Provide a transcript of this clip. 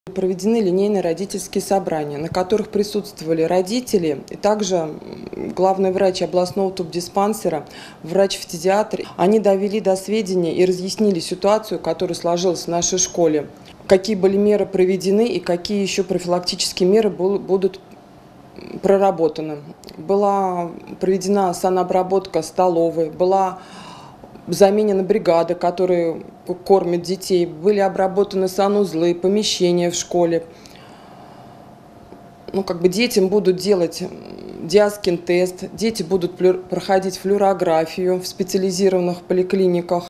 Проведены линейные родительские собрания, на которых присутствовали родители и также главный врач областного тубдиспансера, врач-фтизиатр. Они довели до сведения и разъяснили ситуацию, которая сложилась в нашей школе, какие были меры проведены и какие еще профилактические меры будут проработаны. Была проведена санобработка столовой, была заменена бригада, которая кормит детей, были обработаны санузлы, помещения в школе. Детям будут делать диаскин-тест, дети будут проходить флюорографию в специализированных поликлиниках.